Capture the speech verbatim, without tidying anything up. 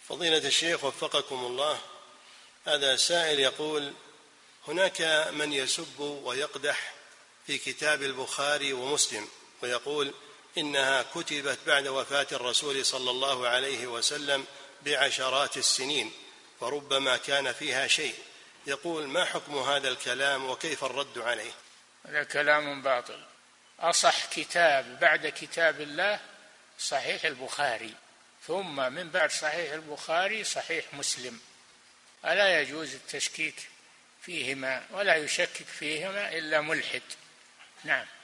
فضيلة الشيخ وفقكم الله، هذا سائل يقول: هناك من يسب ويقدح في كتاب البخاري ومسلم ويقول إنها كتبت بعد وفاة الرسول صلى الله عليه وسلم بعشرات السنين فربما كان فيها شيء، يقول: ما حكم هذا الكلام وكيف الرد عليه؟ هذا كلام باطل. أصح كتاب بعد كتاب الله صحيح البخاري، ثم من بعد صحيح البخاري صحيح مسلم، ألا يجوز التشكيك فيهما ولا يشكك فيهما إلا ملحد. نعم.